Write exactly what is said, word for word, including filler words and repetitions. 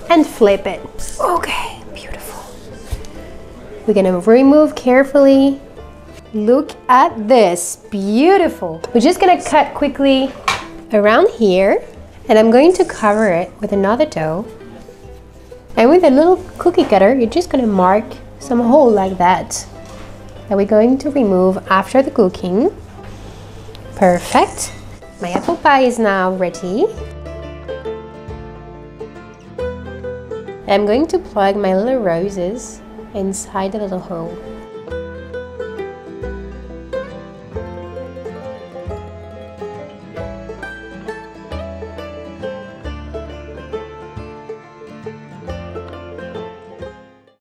and flip it. Okay, beautiful. We're gonna remove carefully. Look at this, beautiful. We're just gonna cut quickly around here, and I'm going to cover it with another dough. And with a little cookie cutter, you're just gonna mark some hole like that that we're going to remove after the cooking. Perfect. My apple pie is now ready. I'm going to plug my little roses inside the little hole.